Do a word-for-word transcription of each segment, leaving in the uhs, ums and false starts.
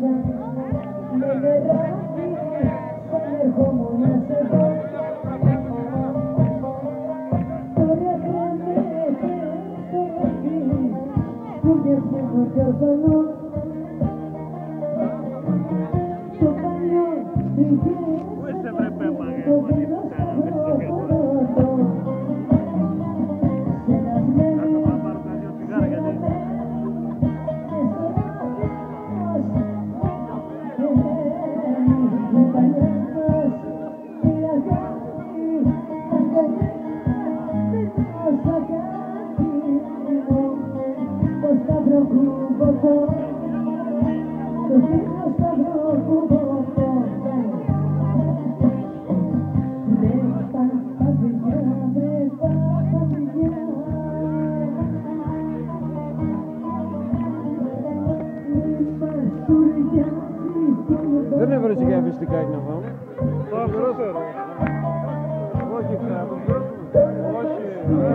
Δεν έβρεσε και αφιστικάκι να φάμε. Το αφρότερο. Όχι, θα όχι.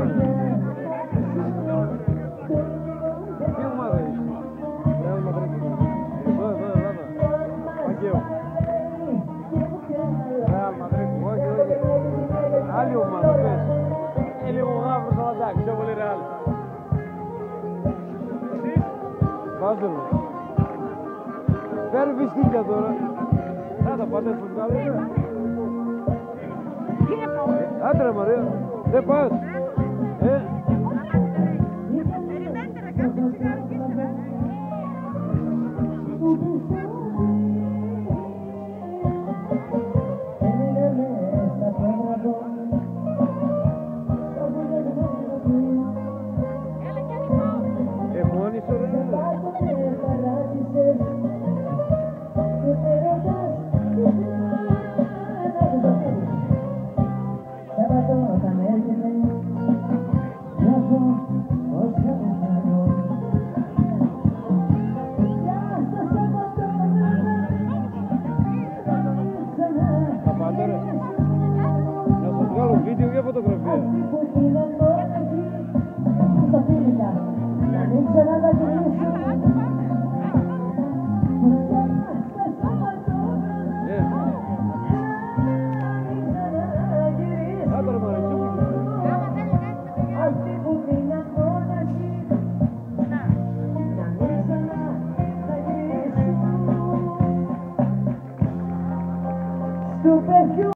Τι ομάδα είσαι? Real Madrid. Εδώ, εδώ, Ελλάδα. Παγκαίο. Real Madrid. Όχι, όχι. Άλλη ομάδα, πες. Είναι λίγο γάβρος, αλλά εντάξει, πιο πολύ Real. Βάζελο. Φέρει βυστίκια τώρα. Θα τα πάτε στο βγάλω. Άντε ρε Μαρία. Δεν πας. Ε.